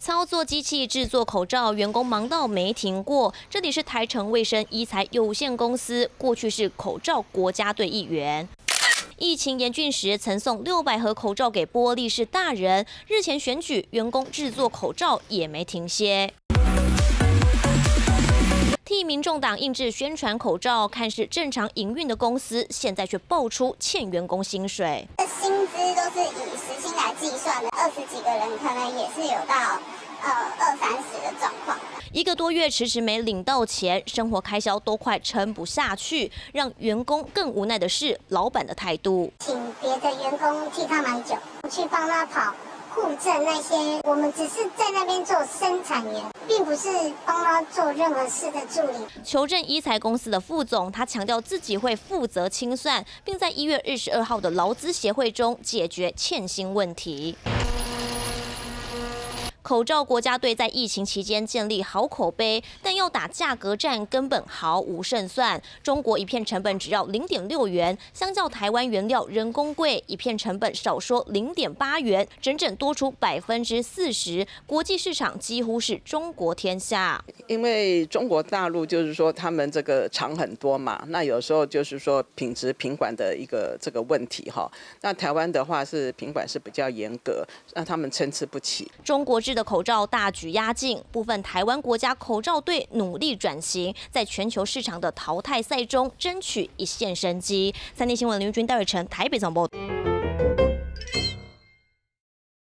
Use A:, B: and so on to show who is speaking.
A: 操作机器制作口罩，员工忙到没停过。这里是台城卫生医材有限公司，过去是口罩国家队一员。疫情严峻时，曾送600盒口罩给玻璃市大人。日前选举，员工制作口罩也没停歇。替民众党印制宣传口罩，看似正常营运的公司，现在却爆出欠员工薪水。
B: 薪资都是以时薪来计算的，20几个人可能也是有到20-30的状况。
A: 1个多月迟迟没领到钱，生活开销都快撑不下去。让员工更无奈的是，老板的态度。
B: 请别的员工替他买酒，去帮他跑户政那些，我们只是在那边做生产员，并不是帮他做任何事的助理。
A: 求证医材公司的副总，他强调自己会负责清算，并在1月22号的劳资协会中解决欠薪问题。口罩国家队在疫情期间建立好口碑，但要打价格战根本毫无胜算。中国一片成本只要0.6元，相较台湾原料人工贵，一片成本少说0.8元，整整多出40%。国际市场几乎是中国天下。
C: 因为中国大陆就是说他们这个厂很多嘛，那有时候就是说品质品管的一个这个问题哈。那台湾的话是品管是比较严格，让他们参差不齐。
A: 中国制的口罩大举压境，部分台湾国家口罩队努力转型，在全球市场的淘汰赛中争取一线生机。3立新闻林玉君、戴伟成台北总播。